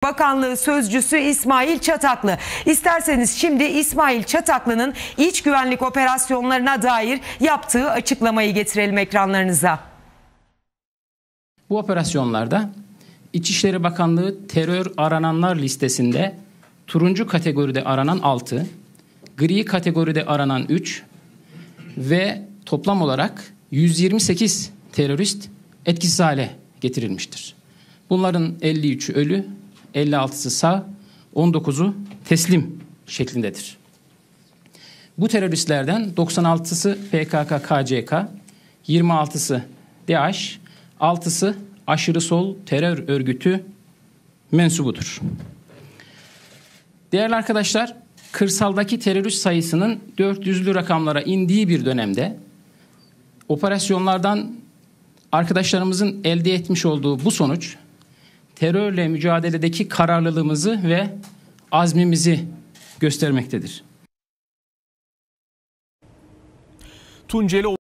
Bakanlığı Sözcüsü İsmail Çataklı. İsterseniz şimdi İsmail Çataklı'nın iç güvenlik operasyonlarına dair yaptığı açıklamayı getirelim ekranlarınıza. Bu operasyonlarda İçişleri Bakanlığı terör arananlar listesinde turuncu kategoride aranan 6, gri kategoride aranan 3 ve toplam olarak 128 terörist etkisiz hale getirilmiştir. Bunların 53'ü ölü, 56'sı sağ, 19'u teslim şeklindedir. Bu teröristlerden 96'sı PKK-KCK, 26'sı DAEŞ, 6'sı aşırı sol terör örgütü mensubudur. Değerli arkadaşlar, kırsaldaki terörist sayısının 400'lü rakamlara indiği bir dönemde operasyonlardan arkadaşlarımızın elde etmiş olduğu bu sonuç terörle mücadeledeki kararlılığımızı ve azmimizi göstermektedir. Tunceli